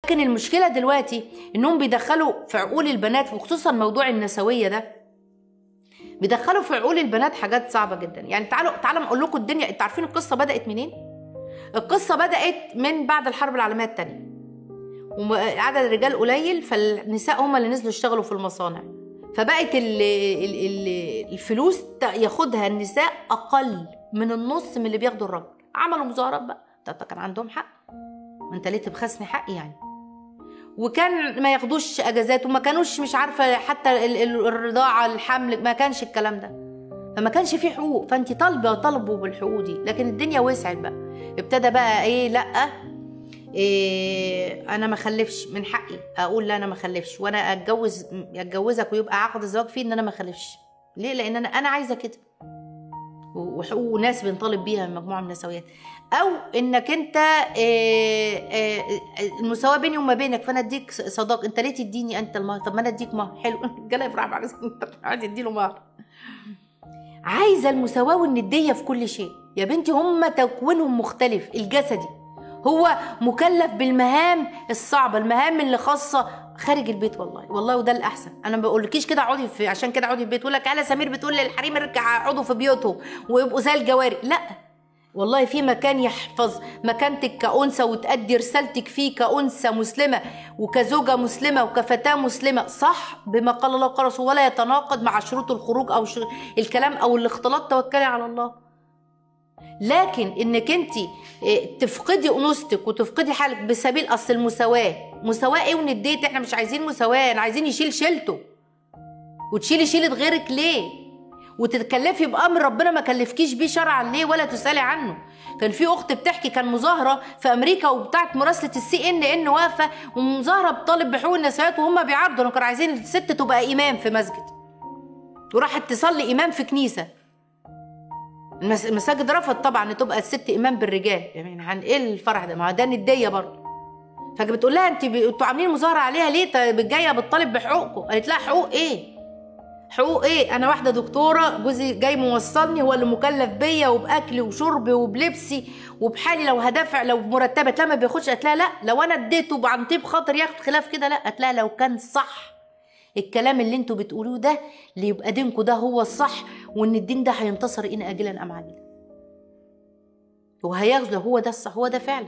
لكن المشكله دلوقتي انهم بيدخلوا في عقول البنات، وخصوصا موضوع النسويه ده، بيدخلوا في عقول البنات حاجات صعبه جدا. يعني تعالوا اقول لكم الدنيا. انتوا عارفين القصه بدات منين؟ القصه بدات من بعد الحرب العالميه الثانيه، وعدد الرجال قليل، فالنساء هم اللي نزلوا يشتغلوا في المصانع، فبقت الفلوس ياخدها النساء اقل من النص من اللي بياخدوا الراجل. عملوا مظاهرات بقى، كان عندهم حق، ما انت ليه تبخسني حقي يعني. وكان ما ياخدوش اجازات، وما كانوش مش عارفه حتى الرضاعه الحمل، ما كانش الكلام ده، فما كانش فيه حقوق. فانت طالبوا بالحقوق دي. لكن الدنيا وسعت بقى، ابتدى بقى ايه، لا إيه، انا ما خلفش، من حقي اقول لا انا ما خلفش، وانا اتجوزك ويبقى عقد الزواج فيه ان انا ما خلفش. ليه؟ لان انا عايزه كده، وحقوق ناس بنطالب بيها مجموعه من النسويات. او انك انت المساواه بيني وما بينك، فانا اديك صداق، انت ليه تديني انت المهر؟ طب ما انا اديك مهر. حلو، الرجاله يفرح على قاعد يديله مهر. عايزه المساواه والنديه في كل شيء يا بنتي. هم تكوينهم مختلف الجسدي، هو مكلف بالمهام الصعبه، المهام اللي خاصه خارج البيت. والله وده الاحسن. انا ما بقولكيش كده اقعدي عشان كده اقعدي في البيت. يقول لك الا سمير بتقول للحريم اقعدوا في بيوتهم ويبقوا زي الجواري. لا والله، في مكان يحفظ مكانتك كأنثى وتأدي رسالتك فيه كأنثى مسلمة وكزوجة مسلمة وكفتاة مسلمة، صح، بما قال الله وقال رسوله، ولا يتناقض مع شروط الخروج أو الكلام أو الاختلاط. توكلي على الله. لكن انك انت تفقدي انوثتك وتفقدي حالك بسبيل اصل المساواه. مساواه ايه ونديت؟ احنا مش عايزين مساواه، احنا عايزين يشيل شيلته وتشيلي شيله غيرك. ليه؟ وتتكلفي بامر ربنا ما كلفكيش بيه شرعا ليه؟ ولا تسالي عنه. كان في اخت بتحكي، كان مظاهره في امريكا وبتاعت مراسله CNN واقفه ومظاهره بتطالب بحقوق النسويات، وهم بيعرضوا كانوا عايزين الست تبقى امام في مسجد، وراحت تصلي امام في كنيسه. المساجد رفض طبعا ان تبقى الست امام بالرجال. يعني عن ايه الفرح ده؟ ما ده نديه برضه. فبتقول لها انتوا عاملين مظاهره عليها ليه؟ جايه بتطالب بحقوقكم. قالت لها حقوق ايه؟ حقوق ايه؟ انا واحده دكتوره، جوزي جاي موصلني، هو اللي مكلف بيا وباكلي وشربي وبلبسي وبحالي، لو هدافع لو مرتبه. لا ما بياخدش. قالت لها لا، لو انا اديته عن طيب خاطر ياخد خلاف كده لا. قالت لها لو كان صح الكلام اللي انتوا بتقولوه ده، اللي يبقى دينكم ده هو الصح، وان الدين ده هينتصر ان اجلا ام عاجلا، وهياخده هو ده الصح، هو ده فعلا.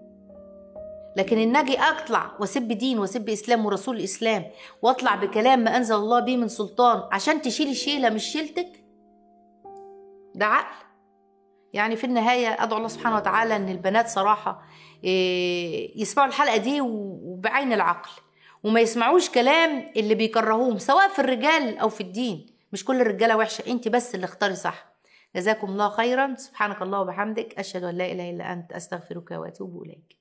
لكن ان اجي اطلع واسب دين واسب اسلام ورسول الاسلام، واطلع بكلام ما انزل الله به من سلطان عشان تشيلي شيله مش شيلتك، ده عقل؟ يعني في النهايه ادعو الله سبحانه وتعالى ان البنات صراحه يسمعوا الحلقه دي وبعين العقل، وما يسمعوش كلام اللي بيكرهوهم سواء في الرجال او في الدين. مش كل الرجاله وحشه، انت بس اللي اختاري صح. جزاكم الله خيرا. سبحانك الله وبحمدك، اشهد ان لا اله الا انت، استغفرك واتوب اليك.